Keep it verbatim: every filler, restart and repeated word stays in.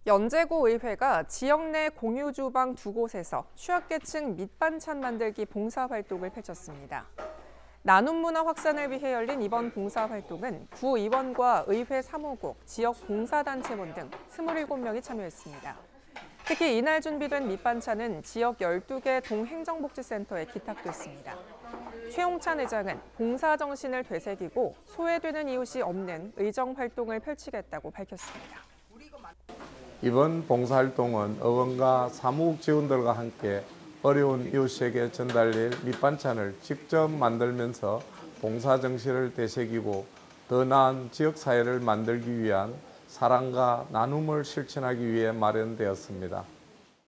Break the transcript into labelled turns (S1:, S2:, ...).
S1: 연제구의회가 지역 내 공유주방 두 곳에서 취약계층 밑반찬 만들기 봉사활동을 펼쳤습니다. 나눔 문화 확산을 위해 열린 이번 봉사활동은 구의원과 의회 사무국, 지역 봉사단체원 등 스물일곱 명이 참여했습니다. 특히 이날 준비된 밑반찬은 지역 열두 개 동행정복지센터에 기탁됐습니다. 최용찬 의장은 봉사정신을 되새기고 소외되는 이웃이 없는 의정활동을 펼치겠다고 밝혔습니다.
S2: 이번 봉사활동은 의원과 사무국 직원들과 함께 어려운 이웃에게 전달될 밑반찬을 직접 만들면서 봉사정신을 되새기고 더 나은 지역사회를 만들기 위한 사랑과 나눔을 실천하기 위해 마련되었습니다.